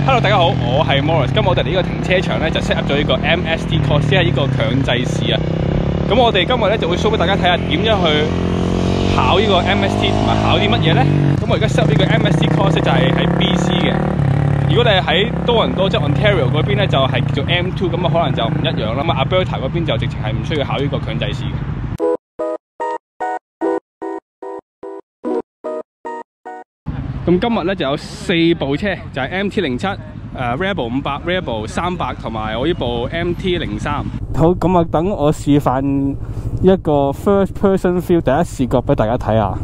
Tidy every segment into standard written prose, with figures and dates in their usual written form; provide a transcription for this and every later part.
Hello， 大家好，我係 Morris。今日我哋呢個停車場咧就 set up 咗呢個 MST course， 即係呢個強制試啊。咁我哋今日咧就會 show 俾大家睇下點樣去考呢個 MST 同埋考啲乜嘢咧。咁我而家 set up 呢個 MST course 就係喺 BC 嘅。如果你係喺多倫多即係 Ontario 嗰邊咧，就係叫做 M2， 咁啊可能就唔一樣啦。咁 Alberta 嗰邊就直情係唔需要考呢個強制試嘅。咁今日咧就有4部車，就係 MT07、Rebel 500、Rebel 300同埋我呢部 MT03。好，咁啊，等我示範一個 first person view 第一視角俾大家睇下。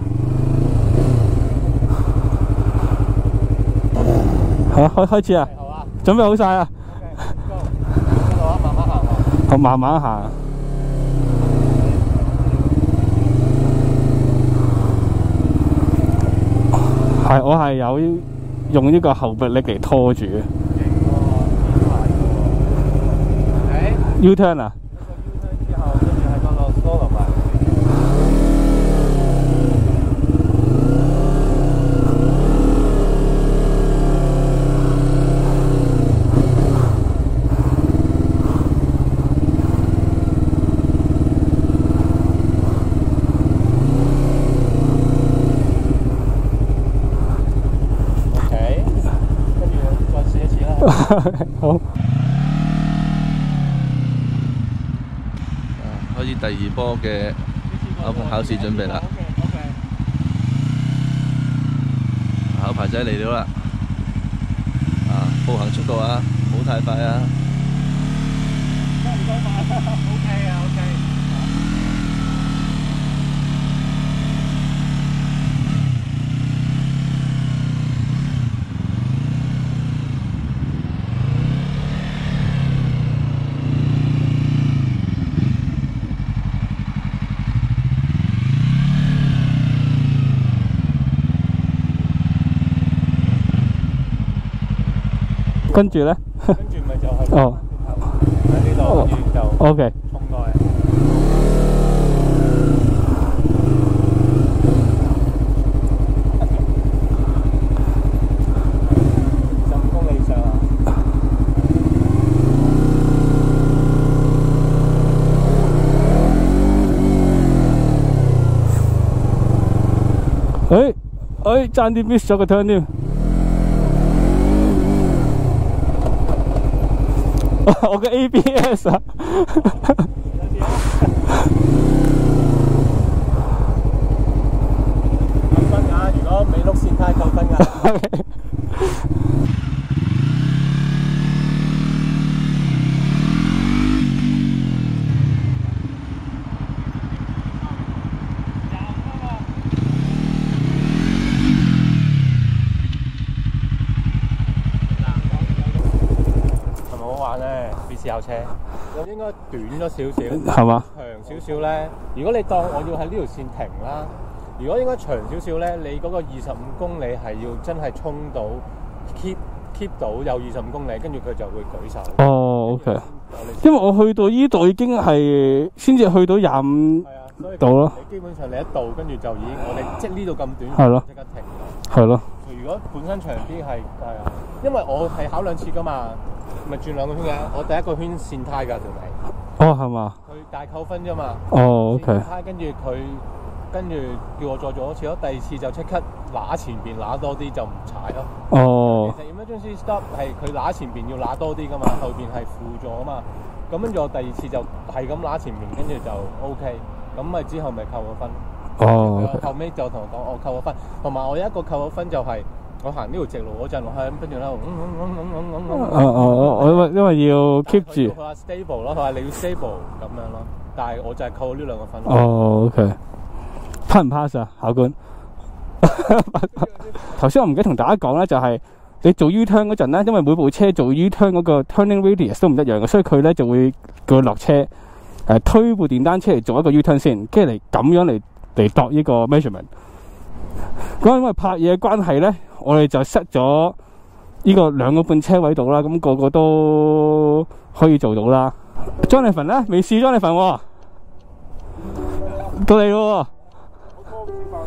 好，開始啊！好啊，準備好晒啊！好，慢慢行。好，慢慢行。係，我係有用呢個後迫力嚟拖住嘅。U-turn 啊 ！U-turn 之後，跟住喺嗰個 solo 埋。好， 開始第二波嘅考試準備啦。考牌仔嚟了啦！步行速度啊，唔好太快啊。唔該快，OK 啊 OK。 跟住咧， 跟住咪就係喺呢度，跟住就 OK 衝過嚟。25公里上啊！ 爭啲 miss 咗個 turn 添。我嘅 ABS 啊！ 扣分㗎，如果尾碌線太扣分㗎。試考車，我應該短咗少少， 係嘛？ 長少少咧。如果你當我要喺呢條線停啦，如果應該長少少咧，你嗰個25公里係要真係衝到 keep 到有25公里，跟住佢就會舉手。 哦 ，OK。因為我去到依度已經係先至去到25度咯。 你基本上你一度跟住就已經我哋即係呢度咁短， 係咯， 即刻停。 係咯。 如果本身長啲係啊，因為我係考2次㗎嘛。咪轉2個圈嘅，我第一個圈線胎㗎條尾。 哦，係嘛？ 佢大扣分啫嘛。 哦 ，OK。 線胎跟住叫我再做一次咯，第2次就即刻揦前邊揦多啲就唔踩咯。 哦。 其實 emergency stop 係佢揦前邊要揦多啲㗎嘛，後邊係輔助啊嘛。咁跟住我第2次就係咁揦前邊，跟住就 OK。咁咪之後咪扣個分。 哦。 後尾就同我講，我扣個分，同埋我有一個扣個分就係。我行呢條直路嗰陣，我係跟住咧， 我因為要 keep 住。 佢話 stable 咯，佢話你要 stable 咁樣咯。但係我就係扣呢2個分。 哦 ，OK。pass 唔 pass 啊，考官？頭先我唔記得同大家講咧，就係你做 U-turn 嗰陣咧，因為每部車做 U-turn 嗰個 turning radius 都唔一樣嘅，所以佢咧就會叫佢落車，推部電單車嚟做一個 U-turn 先，跟住嚟咁樣嚟度呢個 measurement。咁因為拍嘢嘅關係咧，我哋就塞咗呢個2個半車位度啦，咁個個都可以做到啦。Jonathan 咧未試 Jonathan 喎，到你咯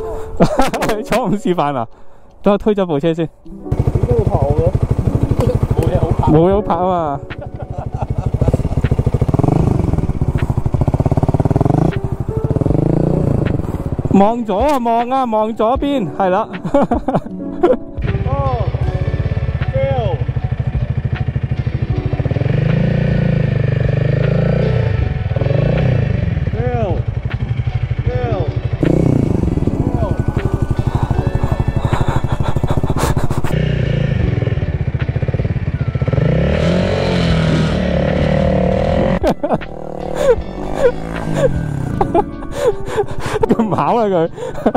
喎，坐唔示範啊？等我推咗部車先。 點解會拍我嘅？ 冇有拍啊嘛。望左啊，望啊，望左邊，係啦。 哦，Bill。 咁跑啊佢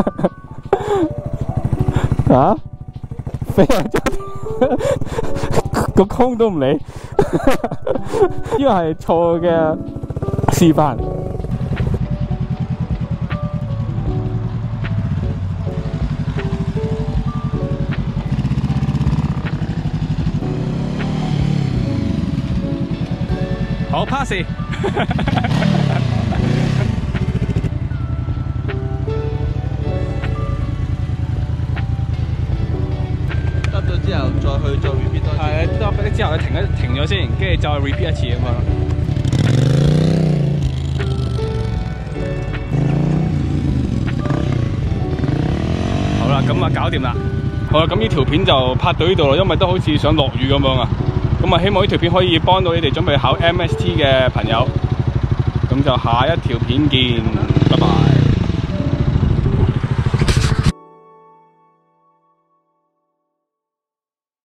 啊飛啊個空都唔理，呢個係錯嘅示範。好 pass。 之後再去再 repeat 多次。 係，得之後你停咗先，跟住再 repeat 一次咁樣。好啦，咁啊搞掂啦。好啦，咁呢條片就拍到呢度啦，因為都好似想落雨咁樣啊。咁啊，希望呢條片可以幫到你哋準備考 MST 嘅朋友。咁就下一條片見，拜拜。